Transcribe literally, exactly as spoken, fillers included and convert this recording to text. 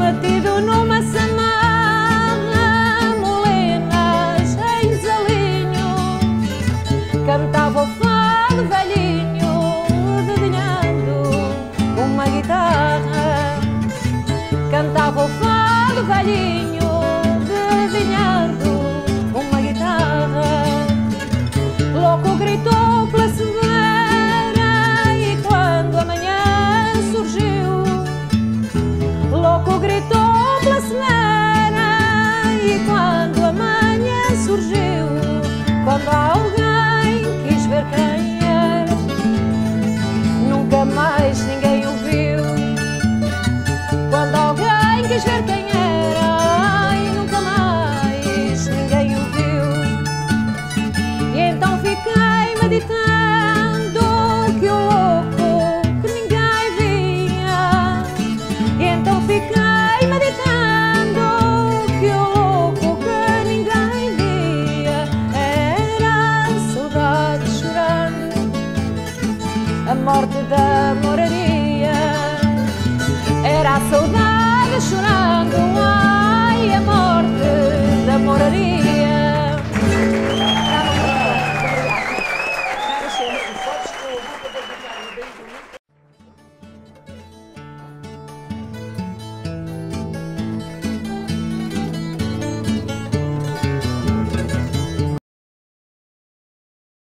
metido numa samana, molinas em desalinho, cantava o fado velhinho, dedilhando uma guitarra. Cantava o fado velhinho, dedilhando uma guitarra. Louco gritou pela cegueira e quando a manhã surgiu, louco gritou pela cegueira e quando a manhã surgiu, quando alguém quis ver quem era, nunca mais ninguém o viu. Quando alguém quis ver quem era e nunca mais ninguém o viu. E então fiquei meditando que o louco que ninguém via. E então fiquei meditando que o louco que ninguém via era a saudade chorando, a morte da moraria. Era a saudade chorando, ai, a morte